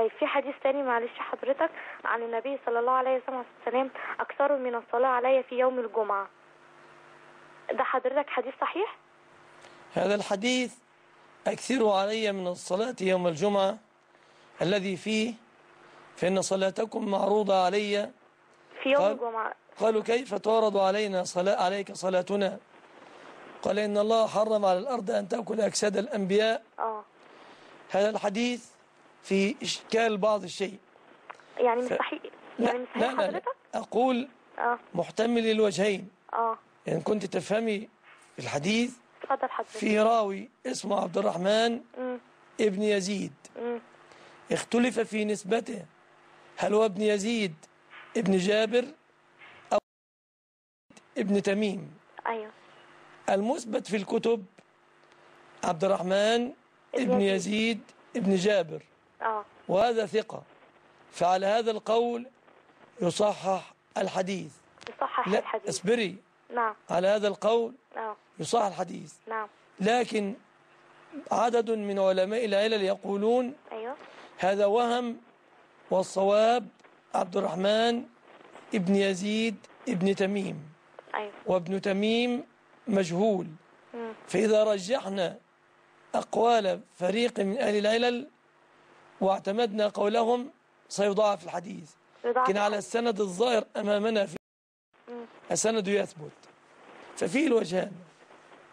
طيب في حديث تاني معلش حضرتك عن النبي صلى الله عليه وسلم أكثر من الصلاة علي في يوم الجمعة، ده حضرتك حديث صحيح؟ هذا الحديث أكثروا علي من الصلاة يوم الجمعة الذي فيه فإن صلاتكم معروضة علي في يوم الجمعة. قالوا كيف تعرض علينا عليك صلاتنا؟ قال إن الله حرم على الأرض أن تأكل أجساد الأنبياء. هذا الحديث في إشكال بعض الشيء، يعني مش صحيح، يعني مش صحيح حضرتك؟ لا أقول محتمل للوجهين. يعني كنت تفهمي الحديث اتفضل حضرتك. فيه راوي اسمه عبد الرحمن ابن يزيد، اختلف في نسبته، هل هو ابن يزيد ابن جابر أو ابن تميم؟ أيوه. المثبت في الكتب عبد الرحمن ابن يزيد ابن جابر، وهذا ثقة، فعلى هذا القول يصحح الحديث. يصحح الحديث. اصبري. نعم. على هذا القول يصحح الحديث. نعم. لكن عدد من علماء العلل يقولون هذا وهم، والصواب عبد الرحمن ابن يزيد ابن تميم. وابن تميم مجهول. فإذا رجحنا أقوال فريق من أهل العلل واعتمدنا قولهم سيضاعف الحديث، لكن على السند الظاهر أمامنا في السند يثبت، ففيه الوجهان.